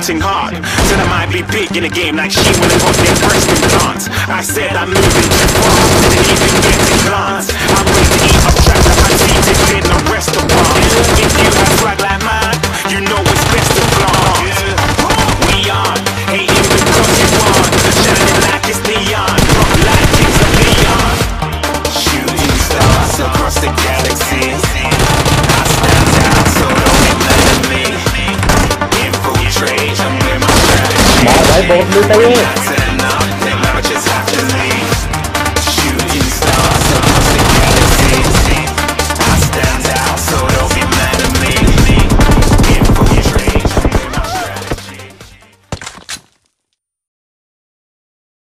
beating hard. Said I might be big in the game like she when I got their breast implants. I said I'm moving too fast, didn't even get to glance. I'm ready to eat up track like my seated in a restaurant. If you have swag like mine, you know it's best to flaunt. We are hating because you want, shining like it's neon, rock like kings of Leon. Shooting stars across the galaxy. I stand out, so don't make none of me. Infiltrate, I'm with my strategy. Bỏ lại bột luôn tay